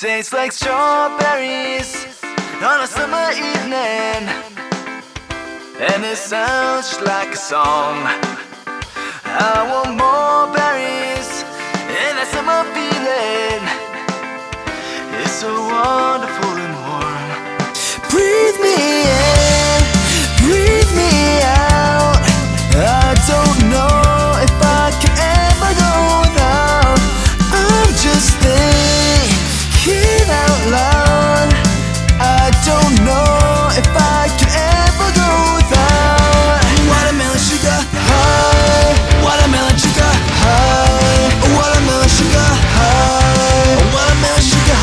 Tastes like strawberries on a summer evening, and it sounds like a song. I want more berries and that summer feeling. It's so wonderful and warm. Breathe me in, breathe me out. I don't know if I can ever go without. I'm just thinking out loud. I don't know if I can ever go without. Watermelon sugar high, watermelon sugar high, watermelon sugar high, watermelon sugar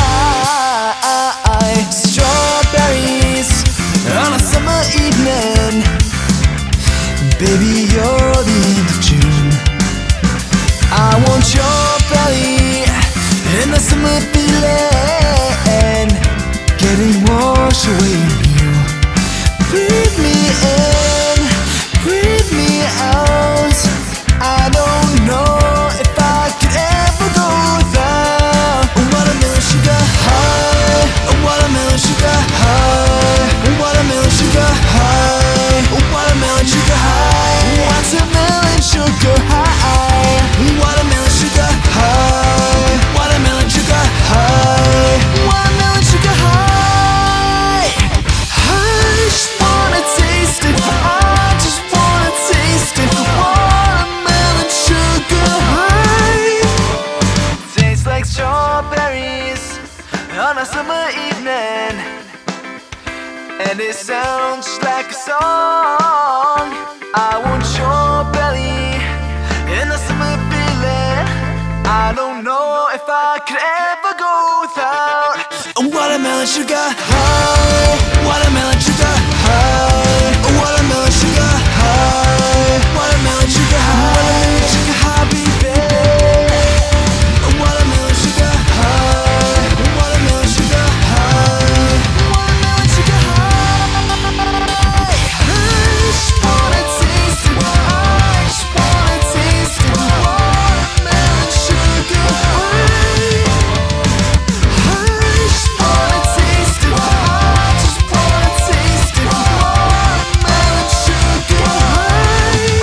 high. Strawberries on a summer evening, baby, you're the end of June. I want your belly and the summer feeling, getting washed away in you. Breathe me in, breathe me out. I don't know if I could ever go without. Watermelon sugar high, watermelon sugar high, watermelon sugar high, watermelon sugar high, watermelon sugar high, watermelon sugar high, watermelon sugar high, watermelon sugar high. I just wanna taste it, I just wanna taste it. Watermelon sugar high. Tastes like strawberries on a summer evening, and it sounds like a song. I want your belly and the summer feeling. I don't know if I could ever go without. Watermelon sugar high, watermelon sugar high, watermelon sugar high, watermelon sugar high, watermelon sugar high, baby. Watermelon sugar high, watermelon sugar high, watermelon sugar high. I just wanna taste it, I just wanna taste it. Watermelon sugar high. I just wanna taste it, I just wanna taste it. Watermelon sugar high.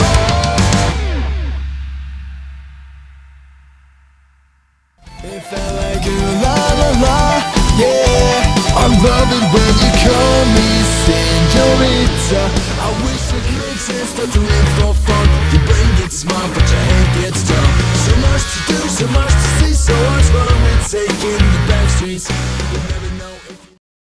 It felt like a la la la, yeah. I love it when you call me señorita. I wish I could exist, but to live for fun. Your brain gets smart, but your head gets dumb. So much to do, so much to see, so much fun with taking the back streets.